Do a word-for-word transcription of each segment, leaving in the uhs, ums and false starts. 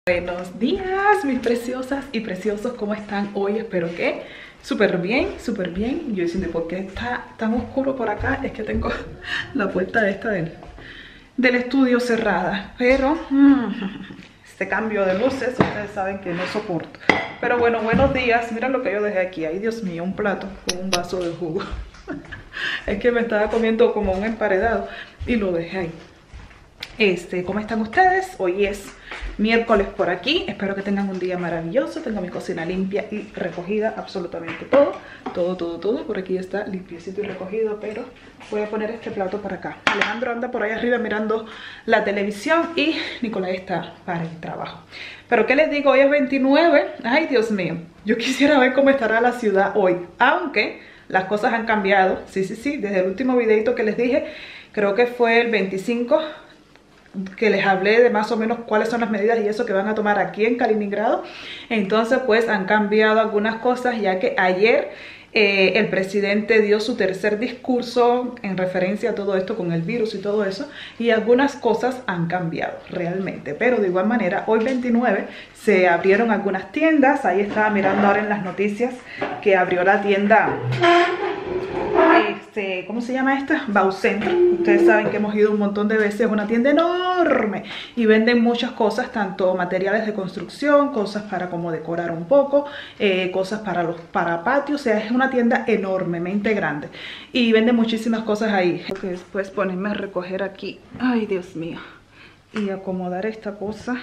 Buenos días, mis preciosas y preciosos, ¿cómo están hoy? Espero que súper bien, súper bien. Yo diciendo, ¿por qué está tan oscuro por acá? Es que tengo la puerta esta del, del estudio cerrada. Pero mmm, este cambio de luces, ustedes saben que no soporto. Pero bueno, buenos días. Mira lo que yo dejé aquí. Ay, Dios mío, un plato con un vaso de jugo. Es que me estaba comiendo como un emparedado y lo dejé ahí. Este, ¿cómo están ustedes? Hoy es miércoles por aquí. Espero que tengan un día maravilloso. Tengo mi cocina limpia y recogida, absolutamente todo. Todo, todo, todo. Por aquí está limpiecito y recogido, pero voy a poner este plato para acá. Alejandro anda por ahí arriba mirando la televisión y Nicolás está para el trabajo. Pero ¿qué les digo? Hoy es veintinueve. Ay, Dios mío. Yo quisiera ver cómo estará la ciudad hoy. Aunque las cosas han cambiado. Sí, sí, sí. Desde el último videito que les dije, creo que fue el veinticinco, que les hablé de más o menos cuáles son las medidas y eso que van a tomar aquí en Kaliningrado. Entonces pues han cambiado algunas cosas, ya que ayer eh, el presidente dio su tercer discurso en referencia a todo esto con el virus y todo eso, y algunas cosas han cambiado realmente. Pero de igual manera, hoy veintinueve se abrieron algunas tiendas. Ahí estaba mirando ahora en las noticias que abrió la tienda, Este, ¿cómo se llama esta? Baucentro. Ustedes saben que hemos ido un montón de veces. Es una tienda enorme y venden muchas cosas, tanto materiales de construcción, cosas para como decorar un poco, eh, cosas para los para patios. O sea, es una tienda enormemente grande y venden muchísimas cosas ahí. Porque después ponerme a recoger aquí, ay Dios mío, y acomodar esta cosa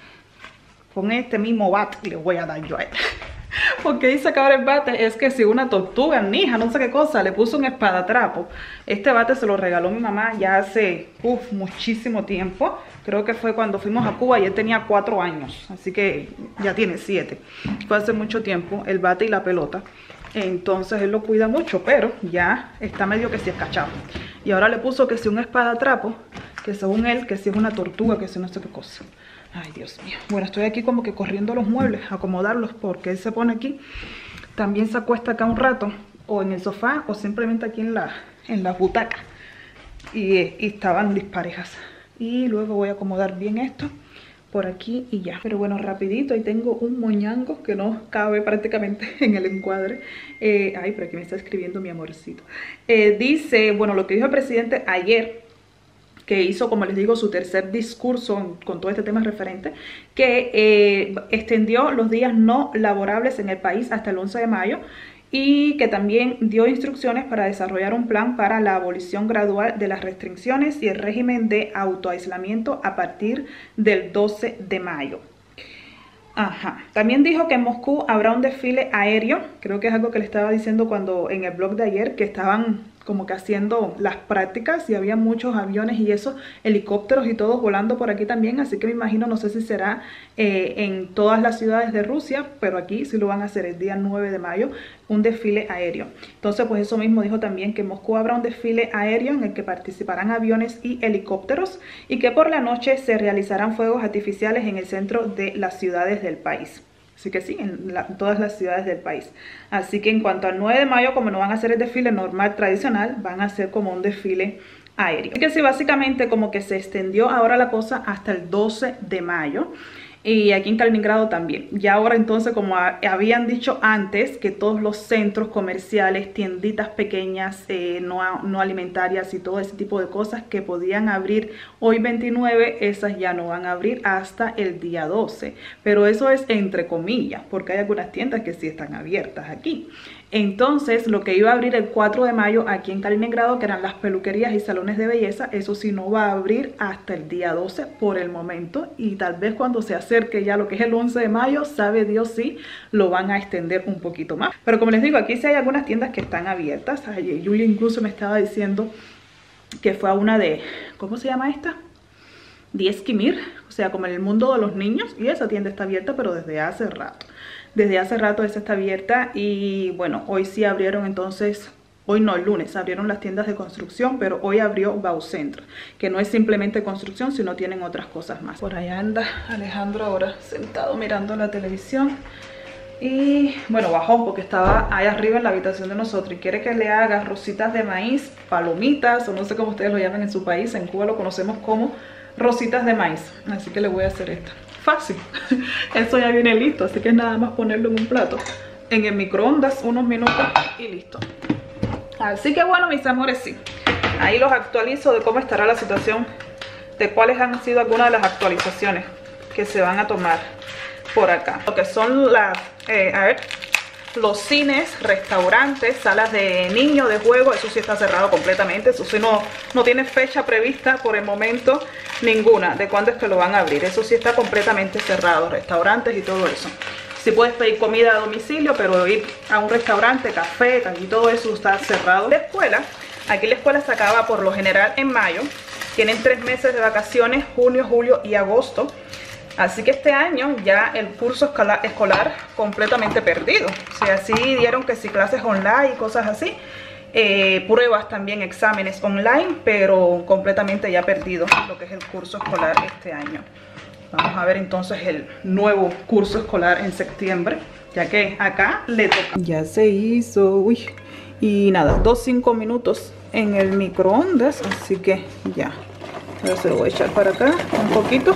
con este mismo bate que le voy a dar yo a él. Porque dice que ahora el bate es que si una tortuga, nija, no sé qué cosa, le puso un espadatrapo. Este bate se lo regaló mi mamá ya hace uf, muchísimo tiempo. Creo que fue cuando fuimos a Cuba y él tenía cuatro años. Así que ya tiene siete. Fue hace mucho tiempo el bate y la pelota. Entonces él lo cuida mucho, pero ya está medio que si escachado. Y ahora le puso que si un espadatrapo, que según él, que si es una tortuga, que si no sé qué cosa. Ay, Dios mío. Bueno, estoy aquí como que corriendo los muebles, acomodarlos, porque él se pone aquí. También se acuesta acá un rato, o en el sofá, o simplemente aquí en la, en la butaca. Y, y estaban disparejas. Y luego voy a acomodar bien esto por aquí y ya. Pero bueno, rapidito, ahí tengo un moñango que no cabe prácticamente en el encuadre. Eh, ay, pero aquí me está escribiendo mi amorcito. Eh, dice, bueno, lo que dijo el presidente ayer, que hizo, como les digo, su tercer discurso con todo este tema referente, que eh, extendió los días no laborables en el país hasta el once de mayo y que también dio instrucciones para desarrollar un plan para la abolición gradual de las restricciones y el régimen de autoaislamiento a partir del doce de mayo. Ajá. También dijo que en Moscú habrá un desfile aéreo. Creo que es algo que le estaba diciendo cuando en el blog de ayer, que estaban como que haciendo las prácticas y había muchos aviones y eso, helicópteros y todos volando por aquí también. Así que me imagino, no sé si será eh, en todas las ciudades de Rusia, pero aquí sí lo van a hacer el día nueve de mayo, un desfile aéreo. Entonces pues eso mismo dijo también, que en Moscú habrá un desfile aéreo en el que participarán aviones y helicópteros y que por la noche se realizarán fuegos artificiales en el centro de las ciudades del país. Así que sí, en, la, en todas las ciudades del país. Así que en cuanto al nueve de mayo, como no van a hacer el desfile normal, tradicional, van a hacer como un desfile aéreo. Así que sí, básicamente como que se extendió ahora la cosa hasta el doce de mayo. Y aquí en Kaliningrado también. Ya ahora entonces, como a, habían dicho antes, que todos los centros comerciales, tienditas pequeñas, eh, no, no alimentarias y todo ese tipo de cosas que podían abrir hoy veintinueve, esas ya no van a abrir hasta el día doce. Pero eso es entre comillas, porque hay algunas tiendas que sí están abiertas aquí. Entonces, lo que iba a abrir el cuatro de mayo aquí en Kaliningrado, que eran las peluquerías y salones de belleza, eso sí no va a abrir hasta el día doce por el momento. Y tal vez cuando se acerque ya lo que es el once de mayo, sabe Dios si lo van a extender un poquito más. Pero como les digo, aquí sí hay algunas tiendas que están abiertas. Ayer Julia incluso me estaba diciendo que fue a una de, ¿cómo se llama esta? Diezkimir, o sea, como en el mundo de los niños. Y esa tienda está abierta, pero desde hace rato. Desde hace rato esa está abierta y bueno, hoy sí abrieron entonces, hoy no, el lunes abrieron las tiendas de construcción, pero hoy abrió Baucentro, que no es simplemente construcción, sino tienen otras cosas más. Por allá anda Alejandro ahora sentado mirando la televisión y bueno, bajó porque estaba ahí arriba en la habitación de nosotros y quiere que le haga rositas de maíz, palomitas o no sé cómo ustedes lo llaman en su país. En Cuba lo conocemos como rositas de maíz, así que le voy a hacer esto. fácil. Eso ya viene listo, así que es nada más ponerlo en un plato, en el microondas unos minutos y listo. Así que bueno, mis amores, sí, ahí los actualizo de cómo estará la situación, de cuáles han sido algunas de las actualizaciones que se van a tomar por acá. Lo que son las, eh, a ver, los cines, restaurantes, salas de niños, de juego, eso sí está cerrado completamente. Eso sí no, no tiene fecha prevista por el momento ninguna de cuándo es que lo van a abrir. Eso sí está completamente cerrado, restaurantes y todo eso. Sí puedes pedir comida a domicilio, pero ir a un restaurante, café, y todo eso está cerrado. La escuela, aquí la escuela se acaba por lo general en mayo. Tienen tres meses de vacaciones, junio, julio y agosto. Así que este año ya el curso escolar, escolar completamente perdido. O sea, sí dieron que sí clases online y cosas así. Eh, pruebas también, exámenes online, pero completamente ya perdido lo que es el curso escolar este año. Vamos a ver entonces el nuevo curso escolar en septiembre, ya que acá le toca. Ya se hizo, uy, y nada, dos, cinco minutos en el microondas, así que ya. Ahora se lo voy a echar para acá un poquito.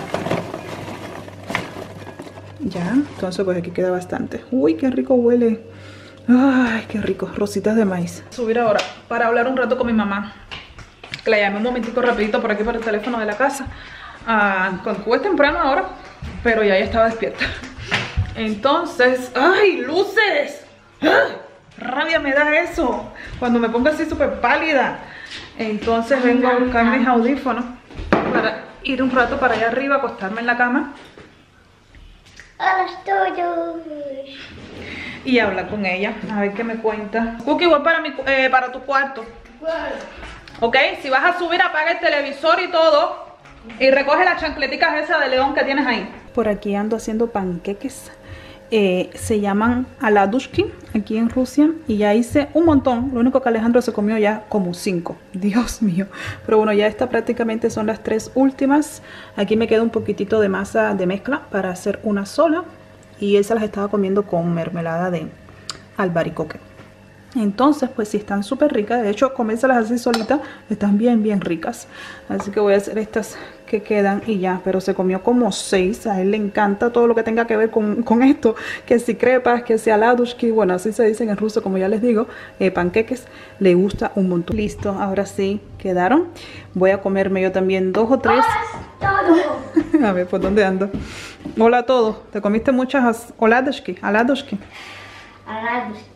Ya, entonces pues aquí queda bastante. Uy, qué rico huele. Ay, qué rico, rositas de maíz. Subir ahora para hablar un rato con mi mamá. La llamé un momentico rapidito por aquí por el teléfono de la casa. Ah, cuando es temprano ahora, pero ya ella estaba despierta. Entonces, ¡ay, luces! ¡Ah! Rabia me da eso cuando me pongo así súper pálida. Entonces vengo a buscar mis audífonos para ir un rato para allá arriba, acostarme en la cama. Hola, todos. Y hablar con ella, a ver qué me cuenta. Cookie, voy para, mi, eh, para tu cuarto. Ok, si vas a subir, apaga el televisor y todo. Y recoge las chancleticas esas de león que tienes ahí. Por aquí ando haciendo panqueques. Eh, se llaman aladushki aquí en Rusia. Y ya hice un montón. Lo único que Alejandro se comió ya como cinco. Dios mío. Pero bueno, ya esta prácticamente son las tres últimas. Aquí me queda un poquitito de masa de mezcla para hacer una sola. Y él se las estaba comiendo con mermelada de albaricoque. Entonces, pues sí están súper ricas. De hecho, comérselas así solitas están bien, bien ricas. Así que voy a hacer estas que quedan y ya. Pero se comió como seis. A él le encanta todo lo que tenga que ver con, con esto. Que si crepas, que sea ladushki. Bueno, así se dicen en ruso, como ya les digo. Eh, panqueques. Le gusta un montón. Listo, ahora sí quedaron. Voy a comerme yo también dos o tres. Hola, a ver, ¿por dónde ando? Hola a todos. ¿Te comiste muchas oladushki? Aladushki. Aladushki.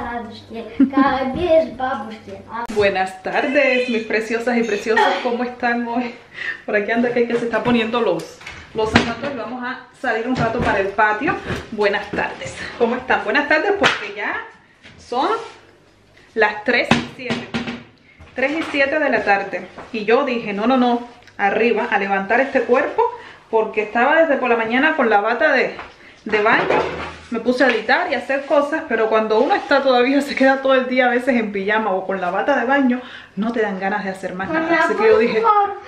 Buenas tardes, mis preciosas y preciosos, ¿cómo están hoy? Por aquí anda que, que se está poniendo los, los zapatos y vamos a salir un rato para el patio. Buenas tardes, ¿cómo están? Buenas tardes porque ya son las tres y siete. tres y siete de la tarde. Y yo dije, no, no, no, arriba, a levantar este cuerpo porque estaba desde por la mañana con la bata de, de baño. Me puse a editar y a hacer cosas, pero cuando uno está todavía, se queda todo el día a veces en pijama o con la bata de baño, no te dan ganas de hacer más nada. Así que yo dije,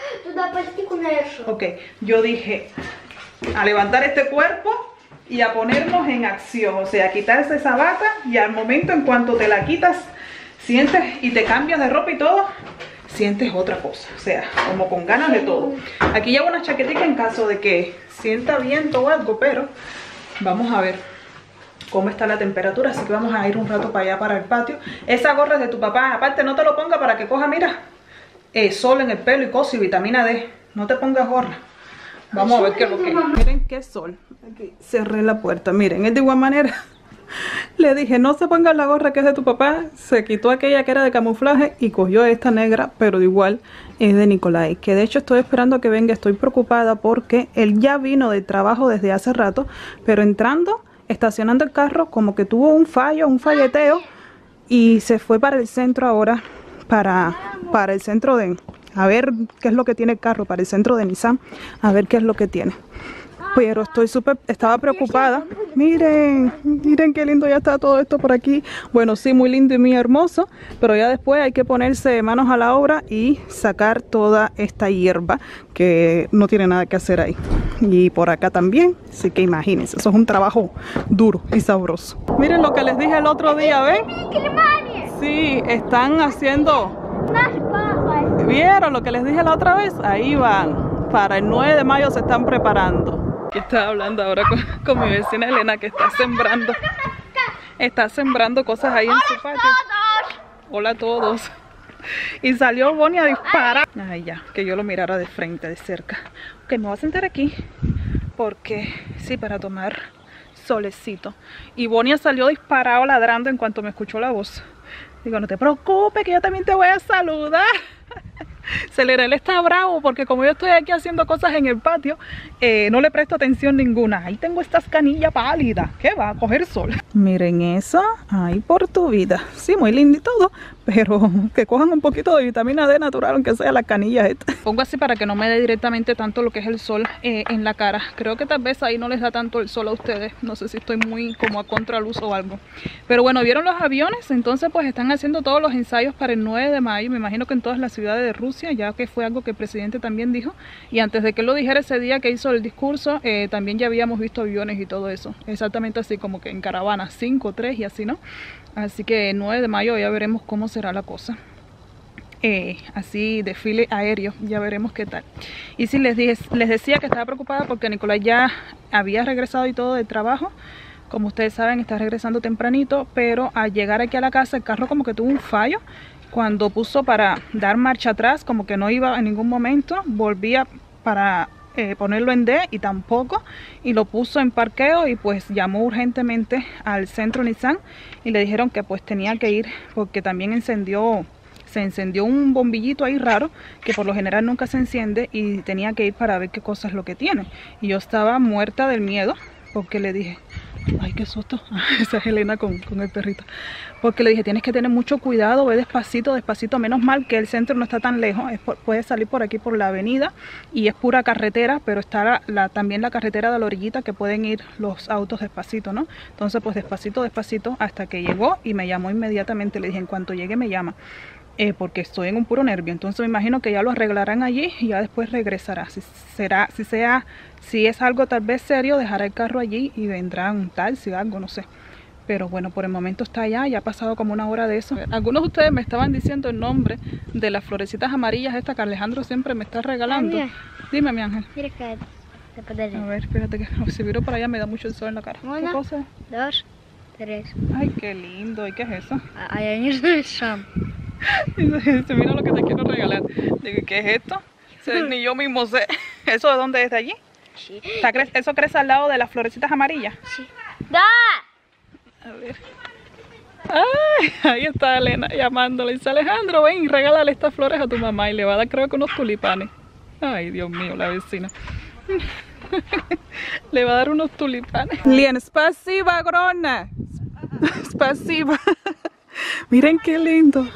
ok, yo dije, a levantar este cuerpo y a ponernos en acción. O sea, quitarse esa bata y al momento en cuanto te la quitas, sientes y te cambias de ropa y todo, sientes otra cosa. O sea, como con ganas de todo. Aquí llevo una chaquetita en caso de que sienta viento o algo, pero vamos a ver cómo está la temperatura, así que vamos a ir un rato para allá, para el patio. Esa gorra es de tu papá, aparte no te lo ponga para que coja, mira, eh, sol en el pelo y cosas y vitamina D. No te pongas gorra. Vamos a ver qué es lo que es. Miren qué sol. Aquí cerré la puerta, miren, es de igual manera. Le dije, no se ponga la gorra que es de tu papá. Se quitó aquella que era de camuflaje y cogió esta negra, pero de igual es de Nicolai. Que de hecho estoy esperando a que venga, estoy preocupada porque él ya vino de trabajo desde hace rato, pero entrando, estacionando el carro, como que tuvo un fallo, un falleteo y se fue para el centro ahora, para, para el centro de, a ver qué es lo que tiene el carro, para el centro de Nissan, a ver qué es lo que tiene. Pero estoy súper, estaba preocupada. Miren, miren qué lindo ya está todo esto por aquí. Bueno, sí, muy lindo y muy hermoso, pero ya después hay que ponerse manos a la obra y sacar toda esta hierba que no tiene nada que hacer ahí. Y por acá también, así que imagínense, eso es un trabajo duro y sabroso. Miren lo que les dije el otro día, ¿ven? Sí, están haciendo... ¿Vieron lo que les dije la otra vez? Ahí van, para el nueve de mayo se están preparando. Aquí estaba hablando ahora con, con mi vecina Elena, que está sembrando. Está sembrando cosas ahí en su patio. Hola a todos. Y salió Bonnie a disparar. Ay, ya, que yo lo mirara de frente, de cerca. Ok, me voy a sentar aquí. Porque, sí, para tomar solecito. Y Bonnie salió disparado ladrando en cuanto me escuchó la voz. Digo, no te preocupes, que yo también te voy a saludar. Celerel está bravo porque como yo estoy aquí haciendo cosas en el patio, eh, no le presto atención ninguna. Ahí tengo estas canillas pálidas. ¿Qué va a coger sol? Miren eso. Ahí por tu vida. Sí, muy lindo y todo, pero que cojan un poquito de vitamina D natural, aunque sea las canillas estas. Pongo así para que no me dé directamente tanto lo que es el sol eh, en la cara. Creo que tal vez ahí no les da tanto el sol a ustedes. No sé si estoy muy como a contraluz o algo. Pero bueno, ¿vieron los aviones? Entonces pues están haciendo todos los ensayos para el nueve de mayo. Me imagino que en todas las ciudades de Rusia, ya que fue algo que el presidente también dijo. Y antes de que él lo dijera ese día que hizo el discurso, eh, también ya habíamos visto aviones y todo eso. Exactamente así, como que en caravanas, cinco, tres y así, ¿no? Así que el nueve de mayo ya veremos cómo será la cosa. Eh, así, desfile aéreo, ya veremos qué tal. Y sí, les, dije, les decía que estaba preocupada porque Nicolás ya había regresado y todo del trabajo. Como ustedes saben, está regresando tempranito, pero al llegar aquí a la casa el carro como que tuvo un fallo. Cuando puso para dar marcha atrás, como que no iba en ningún momento, volvía para eh, ponerlo en D y tampoco, y lo puso en parqueo y pues llamó urgentemente al centro Nissan y le dijeron que pues tenía que ir porque también encendió, se encendió un bombillito ahí raro que por lo general nunca se enciende y tenía que ir para ver qué cosa es lo que tiene. Y yo estaba muerta del miedo porque le dije, ay, qué susto. Esa es Elena con, con el perrito. Porque le dije, tienes que tener mucho cuidado, ve despacito, despacito. Menos mal que el centro no está tan lejos. Es por, puedes salir por aquí por la avenida y es pura carretera, pero está la, la, también la carretera de la orillita que pueden ir los autos despacito, ¿no? Entonces, pues despacito, despacito, hasta que llegó y me llamó inmediatamente. Le dije, en cuanto llegue me llama. Eh, porque estoy en un puro nervio, entonces me imagino que ya lo arreglarán allí y ya después regresará. Si será, si sea, si es algo tal vez serio, dejará el carro allí y vendrá un taxi o algo, no sé. Pero bueno, por el momento está allá, ya ha pasado como una hora de eso. Algunos de ustedes me estaban diciendo el nombre de las florecitas amarillas esta que Alejandro siempre me está regalando. Mira. Dime, mi ángel. Mira que te puedes. A ver, espérate que si viro para allá me da mucho el sol en la cara. Una, ¿Qué cosa? dos, tres. Ay, qué lindo. ¿Y qué es eso? А я не знаю сам. Dice, mira lo que te quiero regalar. Digo, ¿qué es esto? Ni yo mismo sé. ¿Eso de dónde es? ¿De allí? Sí. ¿Eso crece al lado de las florecitas amarillas? Sí. ¡Da! A ver. Ay, ahí está Elena llamándole. Dice, Alejandro, ven y regálale estas flores a tu mamá. Y le va a dar, creo que unos tulipanes. Ay, Dios mío, la vecina. Le va a dar unos tulipanes. Lien, spasiba, grona. Spasiba. Miren qué lindo.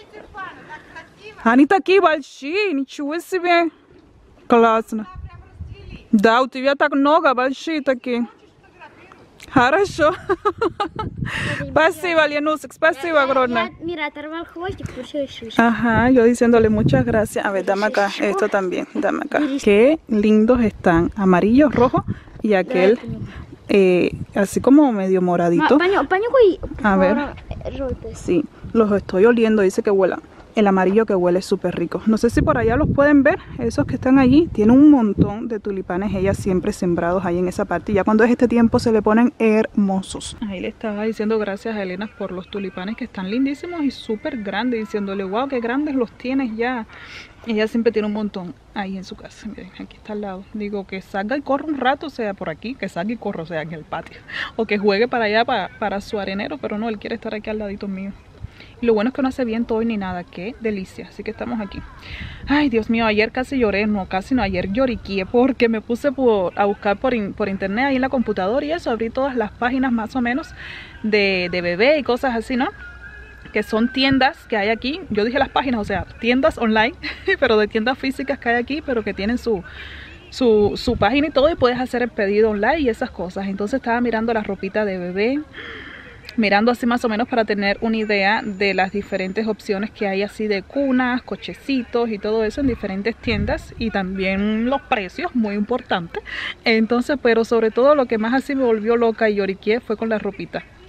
Они такие большие, ничего себе. Классно. Да, у тебя так много, большие такие. Хорошо. Спасибо, Ленусик, спасибо огромное. Mira, оторвал хвостик, получилось шишка. Ajá, yo diciéndole muchas gracias. A ver, dame acá, esto también, dame acá. Qué lindos están, amarillos, rojos y aquel eh, así como medio moradito. Понюхай. A ver, Желтый. sí, los estoy oliendo, dice que huelan. El amarillo que huele es súper rico. No sé si por allá los pueden ver, esos que están allí. Tienen un montón de tulipanes, ellas siempre sembrados ahí en esa parte. Y ya cuando es este tiempo se le ponen hermosos. Ahí le estaba diciendo gracias a Elena por los tulipanes que están lindísimos y súper grandes. Diciéndole, wow, qué grandes los tienes ya. Ella siempre tiene un montón ahí en su casa. Miren, aquí está al lado. Digo, que salga y corra un rato, o sea, por aquí. Que salga y corra, o sea, en el patio. O que juegue para allá, para, para su arenero. Pero no, él quiere estar aquí al ladito mío. Y lo bueno es que no hace viento hoy ni nada, qué delicia, así que estamos aquí. Ay, Dios mío, ayer casi lloré, no, casi no, ayer lloriqué porque me puse por, a buscar por, in, por internet ahí en la computadora y eso, abrí todas las páginas más o menos de, de bebé y cosas así, ¿no? Que son tiendas que hay aquí, yo dije las páginas, o sea, tiendas online, pero de tiendas físicas que hay aquí, pero que tienen su... Su, su página y todo y puedes hacer el pedido online y esas cosas. Entonces estaba mirando la ropita de bebé, mirando así más o menos para tener una idea de las diferentes opciones que hay así de cunas, cochecitos y todo eso en diferentes tiendas y también los precios, muy importante. Entonces, pero sobre todo lo que más así me volvió loca y lloriqué fue con la ropita.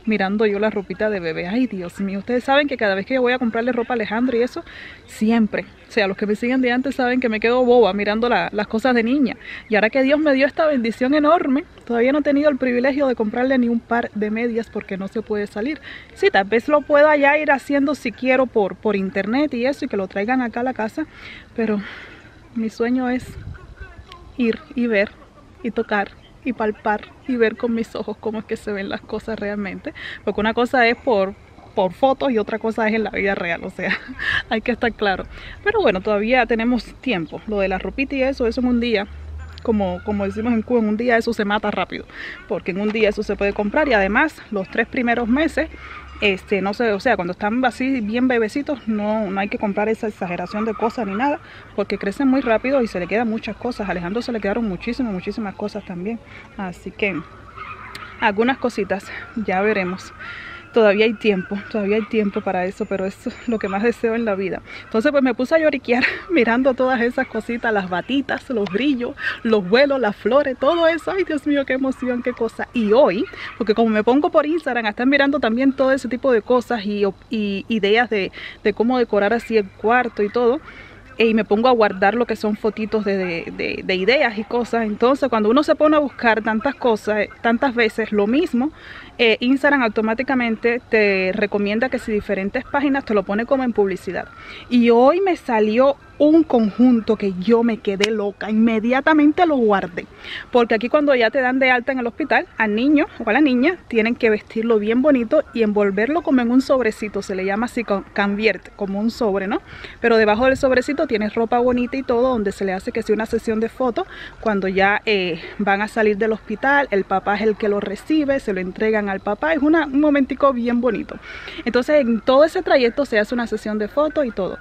mirando yo la ropita de bebé. Ay, Dios mío, ustedes saben que cada vez que yo voy a comprarle ropa a Alejandro y eso, siempre, o sea, los que me siguen de antes saben que me quedo boba mirando la, las cosas de niña. Y ahora que Dios me dio esta bendición enorme, todavía no he tenido el privilegio de comprarle ni un par de medias porque no se puede salir. Sí, tal vez lo pueda ya ir haciendo si quiero por, por internet y eso, y que lo traigan acá a la casa, pero mi sueño es ir y ver y tocar y palpar y ver con mis ojos cómo es que se ven las cosas realmente, porque una cosa es por, por fotos y otra cosa es en la vida real, o sea, hay que estar claro. Pero bueno, todavía tenemos tiempo. Lo de la ropita y eso, eso en un día, como, como decimos en Cuba, en un día eso se mata rápido, porque en un día eso se puede comprar. Y además los tres primeros meses, este, no sé, o sea, cuando están así bien bebecitos, no, no hay que comprar esa exageración de cosas ni nada, porque crecen muy rápido y se le quedan muchas cosas. A Alejandro se le quedaron muchísimas, muchísimas cosas también, así que algunas cositas ya veremos. Todavía hay tiempo, todavía hay tiempo para eso, pero eso es lo que más deseo en la vida. Entonces pues me puse a lloriquear mirando todas esas cositas, las batitas, los brillos, los vuelos, las flores, todo eso. Ay, Dios mío, qué emoción, qué cosa. Y hoy, porque como me pongo por Instagram a estar mirando también todo ese tipo de cosas y, y ideas de, de cómo decorar así el cuarto y todo, y me pongo a guardar lo que son fotitos de, de, de, de ideas y cosas. Entonces cuando uno se pone a buscar tantas cosas, tantas veces lo mismo, eh, Instagram automáticamente te recomienda que si diferentes páginas te lo pone como en publicidad. Y hoy me salió un conjunto que yo me quedé loca, inmediatamente lo guardé, porque aquí cuando ya te dan de alta en el hospital, al niño o a la niña tienen que vestirlo bien bonito y envolverlo como en un sobrecito, se le llama así, convierte, como un sobre, ¿no? Pero debajo del sobrecito tienes ropa bonita y todo, donde se le hace que sea una sesión de fotos cuando ya eh, van a salir del hospital, el papá es el que lo recibe, se lo entregan al papá, es una, un momentico bien bonito. Entonces en todo ese trayecto se hace una sesión de fotos y todo.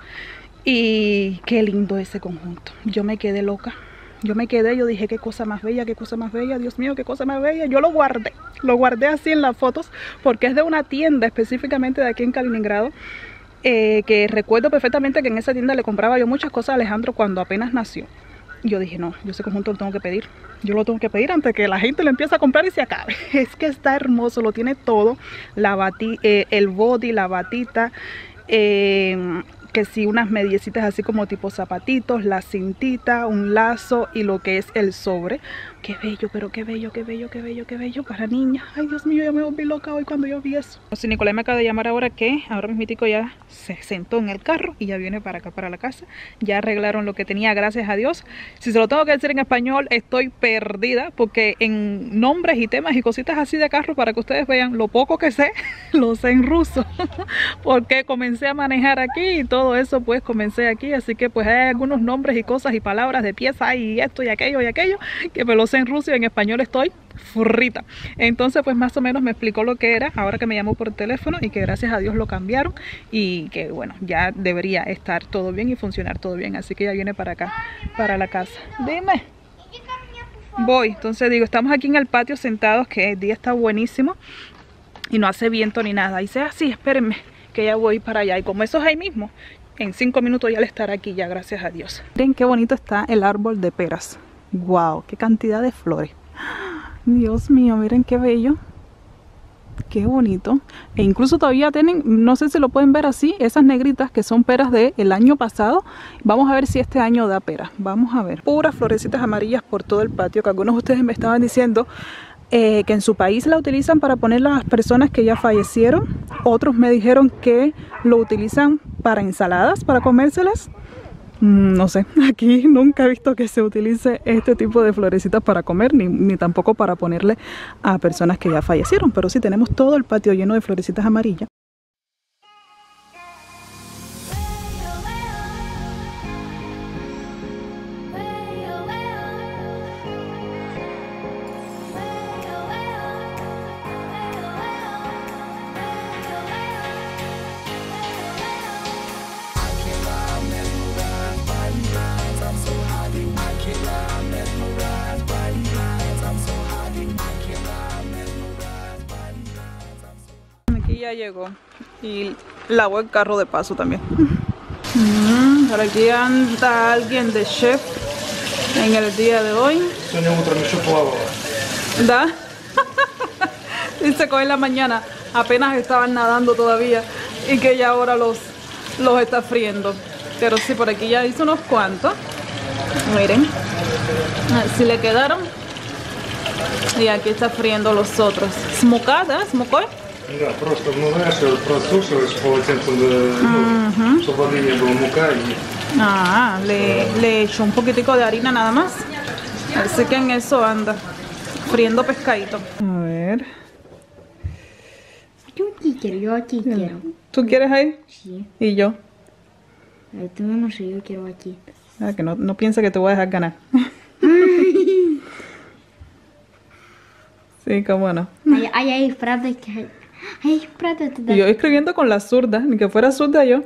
Y qué lindo ese conjunto, yo me quedé loca, yo me quedé, yo dije qué cosa más bella, qué cosa más bella, Dios mío, qué cosa más bella. Yo lo guardé, lo guardé así en las fotos, porque es de una tienda específicamente de aquí en Kaliningrado, eh, que recuerdo perfectamente que en esa tienda le compraba yo muchas cosas a Alejandro cuando apenas nació. Yo dije, no, yo ese conjunto lo tengo que pedir, yo lo tengo que pedir antes que la gente lo empiece a comprar y se acabe. Es que está hermoso, lo tiene todo, la bati, eh, el body, la batita, eh, que sí, unas mediecitas así como tipo zapatitos, la cintita, un lazo y lo que es el sobre. Qué bello, pero qué bello, qué bello, qué bello, qué bello para niña. Ay, Dios mío, yo me volví loca hoy cuando yo vi eso. O sea, Nicolás me acaba de llamar ahora que ahora mismitico ya se sentó en el carro y ya viene para acá, para la casa. Ya arreglaron lo que tenía, gracias a Dios. Si se lo tengo que decir en español, estoy perdida, porque en nombres y temas y cositas así de carro, para que ustedes vean lo poco que sé, lo sé en ruso. Porque comencé a manejar aquí y todo eso, pues comencé aquí. Así que pues hay algunos nombres y cosas y palabras de pieza y esto y aquello y aquello, que me lo sé en ruso y en español estoy frita. Entonces pues más o menos me explicó lo que era, ahora que me llamó por teléfono, y que gracias a Dios lo cambiaron y que bueno, ya debería estar todo bien y funcionar todo bien. Así que ya viene para acá, para la casa. Dime. Voy, entonces digo, estamos aquí en el patio sentados, que el día está buenísimo y no hace viento ni nada. Y dice así, espérenme que ya voy para allá, y como eso es ahí mismo, en cinco minutos ya le estará aquí ya, gracias a Dios. Miren qué bonito está el árbol de peras. Wow, qué cantidad de flores. Dios mío, miren qué bello. Qué bonito. E incluso todavía tienen, no sé si lo pueden ver así, esas negritas que son peras del año pasado. Vamos a ver si este año da peras. Vamos a ver. Puras florecitas amarillas por todo el patio, que algunos de ustedes me estaban diciendo eh, que en su país la utilizan para poner las personas que ya fallecieron. Otros me dijeron que lo utilizan para ensaladas, para comérselas. No sé, aquí nunca he visto que se utilice este tipo de florecitas para comer, ni, ni tampoco para ponerle a personas que ya fallecieron. Pero sí tenemos todo el patio lleno de florecitas amarillas. Ya llegó y lavó el carro de paso también. Mm, por aquí anda alguien de chef en el día de hoy. ¿Da? Dice que hoy en la mañana apenas estaban nadando todavía y que ya ahora los, los está friendo. Pero sí, por aquí ya hizo unos cuantos. Miren, si le quedaron. Y aquí está friendo los otros. Смука, ¿да? Смукой? Да, просто обмываешь, просушиваешь полотенцем, ну, чтобы воды не было, мука и... Ah, le, le echo un poquitico de harina nada más. Así que en eso anda, friendo pescadito. A ver. Yo aquí quiero, yo aquí quiero. ¿Tú quieres ahí? Sí. Y yo. Tú no sé, yo quiero aquí. Ah, que no, no piensa que te voy a dejar ganar. Sí, cómo no. Ay, ay, ay, правда que... Ay, правда, te da... Y yo escribiendo con la zurda, ni que fuera zurda yo.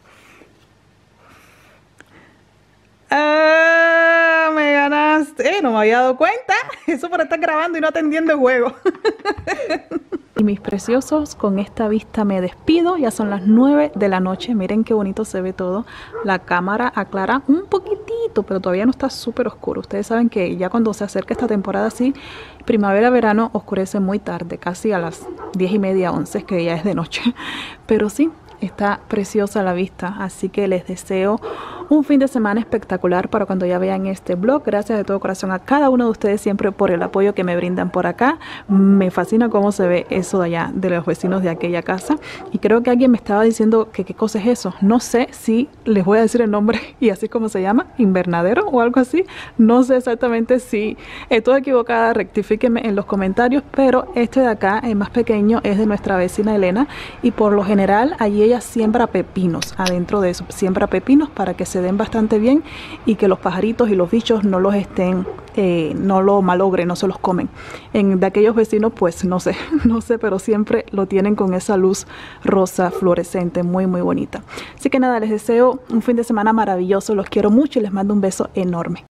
¡Ah! Me ganaste. Eh, no me había dado cuenta. Eso por estar grabando y no atendiendo el juego. Y mis preciosos, con esta vista me despido. Ya son las nueve de la noche. Miren qué bonito se ve todo. La cámara aclara un poquitito, pero todavía no está súper oscuro. Ustedes saben que ya cuando se acerca esta temporada así, primavera-verano, oscurece muy tarde, casi a las diez y media, once, que ya es de noche. Pero sí, está preciosa la vista, así que les deseo un fin de semana espectacular para cuando ya vean este vlog. Gracias de todo corazón a cada uno de ustedes siempre por el apoyo que me brindan por acá. Me fascina cómo se ve eso de allá, de los vecinos de aquella casa. Y creo que alguien me estaba diciendo que qué cosa es eso. No sé si les voy a decir el nombre y así como se llama, invernadero o algo así. No sé exactamente si estoy equivocada, rectifíquenme en los comentarios, pero este de acá, el más pequeño, es de nuestra vecina Elena y por lo general allí ella siembra pepinos. Adentro de eso siembra pepinos para que se den bastante bien y que los pajaritos y los bichos no los estén, eh, no lo malogren, no se los comen. En de aquellos vecinos, pues no sé, no sé, pero siempre lo tienen con esa luz rosa fluorescente, muy muy bonita. Así que nada, les deseo un fin de semana maravilloso, los quiero mucho y les mando un beso enorme.